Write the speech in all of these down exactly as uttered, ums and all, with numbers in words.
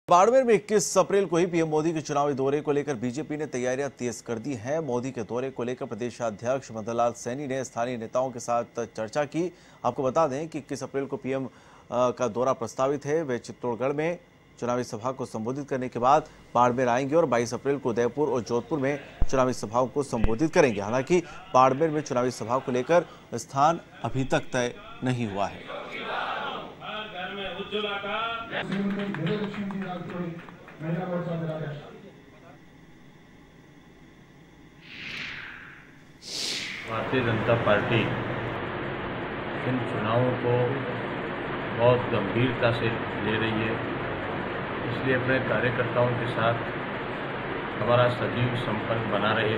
बाड़मेर में इक्कीस अप्रैल को ही पीएम मोदी के चुनावी दौरे को लेकर बीजेपी ने तैयारियां तेज कर दी हैं। मोदी के दौरे को लेकर प्रदेशाध्यक्ष मदन लाल सैनी ने स्थानीय नेताओं के साथ चर्चा की। आपको बता दें कि इक्कीस अप्रैल को पीएम का दौरा प्रस्तावित है। वे चित्तौड़गढ़ में चुनावी सभा को संबोधित करने के बाद बाड़मेर आएंगे और बाईस अप्रैल को उदयपुर और जोधपुर में चुनावी सभाओं को संबोधित करेंगे। हालांकि बाड़मेर में चुनावी सभा को लेकर स्थान अभी तक तय नहीं हुआ है। भारतीय जनता पार्टी इन चुनावों को बहुत गंभीरता से ले रही है, इसलिए अपने कार्यकर्ताओं के साथ हमारा सजीव संपर्क बना रहे।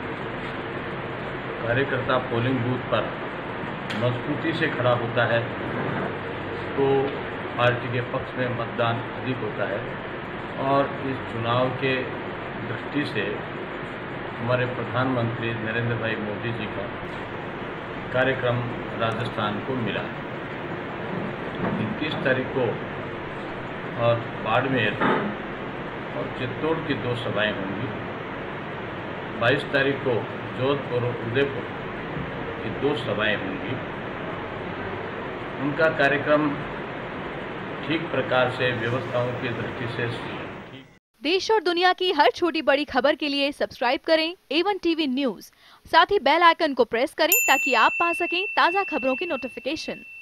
कार्यकर्ता पोलिंग बूथ पर मजबूती से खड़ा होता है तो पार्टी के पक्ष में मतदान अधिक होता है और इस चुनाव के दृष्टि से हमारे प्रधानमंत्री नरेंद्र भाई मोदी जी का कार्यक्रम राजस्थान को मिला। इक्कीस तारीख को और बाड़मेर और चित्तौड़ की दो सभाएं होंगी। बाईस तारीख को जोधपुर और उदयपुर की दो सभाएं होंगी। उनका कार्यक्रम ठीक प्रकार से व्यवस्थाओं की दृष्टि से देश और दुनिया की हर छोटी बड़ी खबर के लिए सब्सक्राइब करें ए वन टीवी न्यूज़। साथ ही बेल आइकन को प्रेस करें ताकि आप पा सकें ताज़ा खबरों की नोटिफिकेशन।